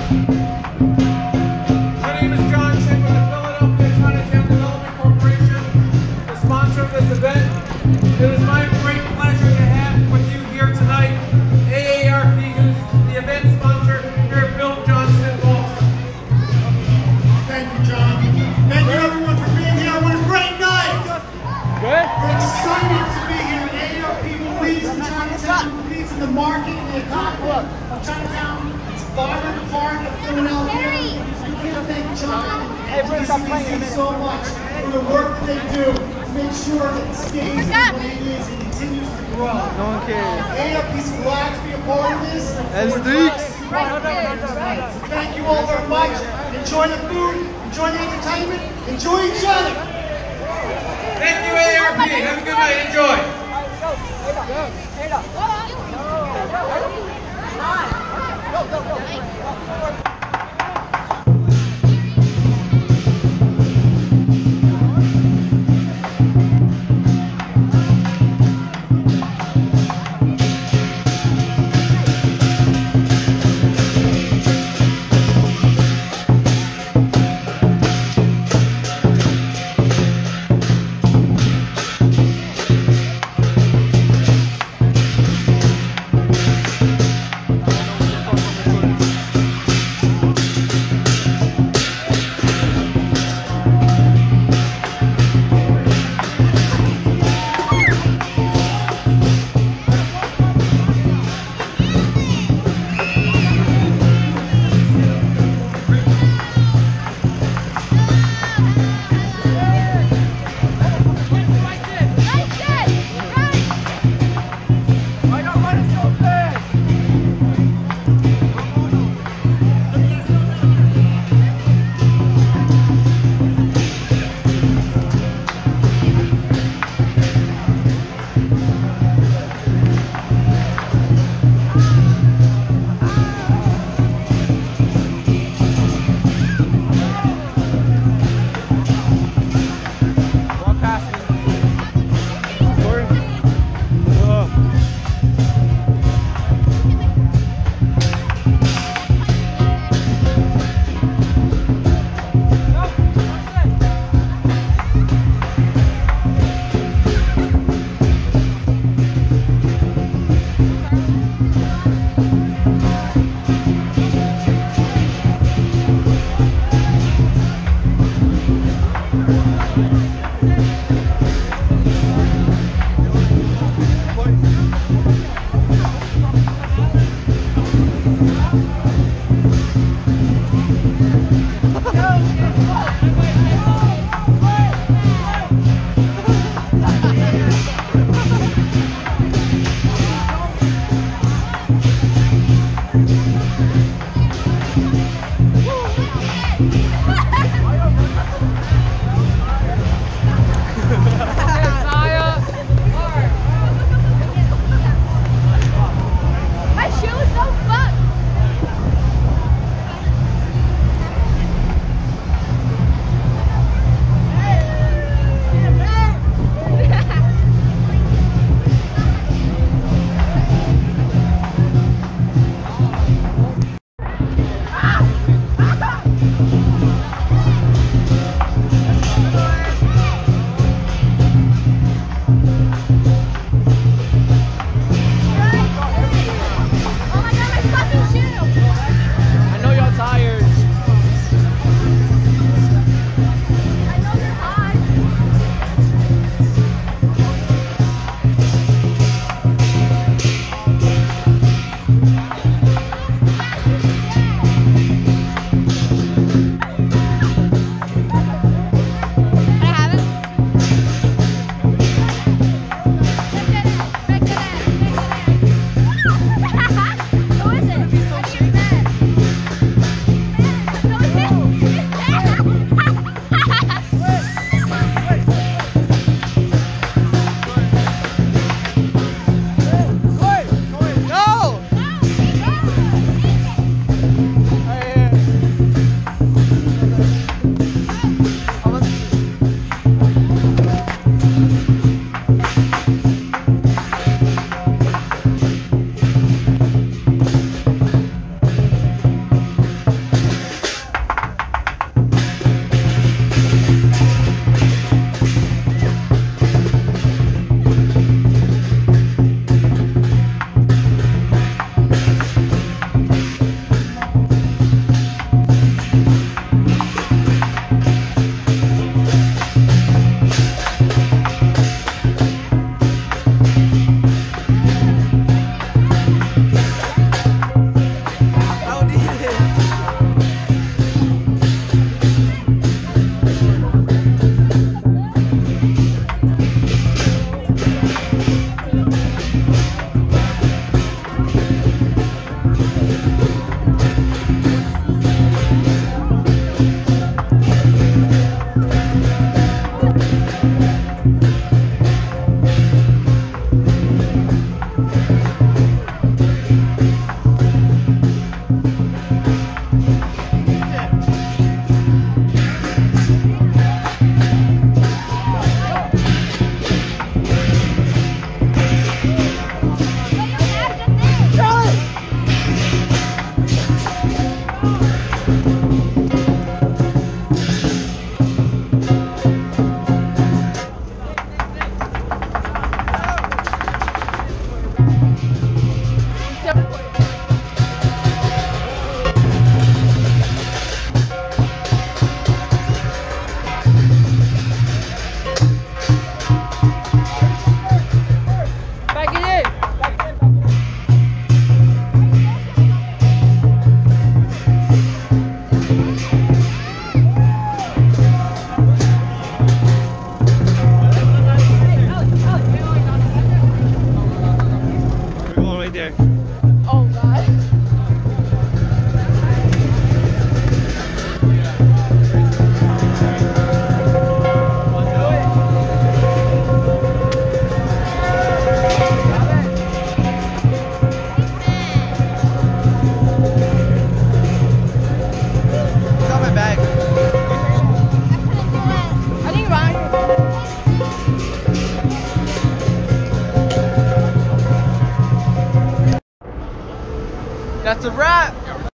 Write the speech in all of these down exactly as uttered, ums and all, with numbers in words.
My name is John Chen with the Philadelphia Chinatown Development Corporation, the sponsor of this event. It is my great pleasure to have with you here tonight A A R P, who's the event sponsor here at Bill Johnston Boston. Thank you, John. Thank you, everyone, for being here. What a great night! Good? We're excited to be here. A A R P believes in Chinatown, believes in the market and the economy of Chinatown. It's a vibrant part of Philadelphia. I can't thank John and D C B C so much for the work that they do to make sure that it stays the way it is and continues to grow. No one cares. A A R P's glad to be a part of this. And We're Streaks. glad to be part of it. Thank you all very much. Enjoy the food, enjoy the entertainment, enjoy each other. Thank you, A A R P. Have a good night. Enjoy. It's a wrap.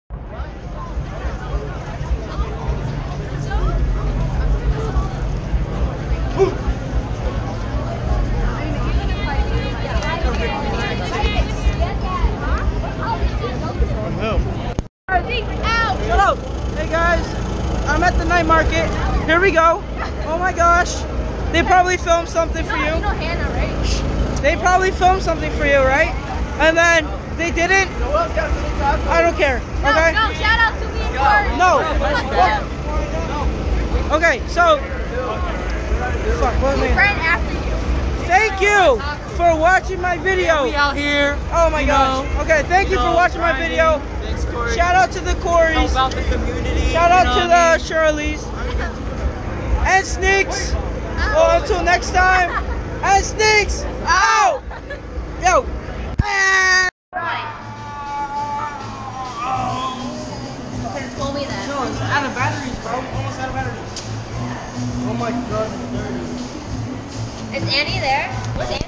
Shut up. Hey guys, I'm at the night market. Here we go. Oh my gosh. They probably filmed something for you. They probably filmed something for you, right? And then they didn't. I don't care. Okay? No, no, shout out to me and Corey. No. Okay, so. Fuck, what was my name? Friend after you. Thank you for watching my video. We out here. Oh my gosh. Okay, thank you for watching my video. Thanks, Corey. Shout out to the Coreys. Help out the community. Shout out you know to what I the Shirleys. And Sneaks. Well, until next time. And Sneaks. Ow! Yo. Told me that. No, it's out of batteries, bro. Almost out of batteries. Oh my god. Is Annie there? Where's Annie?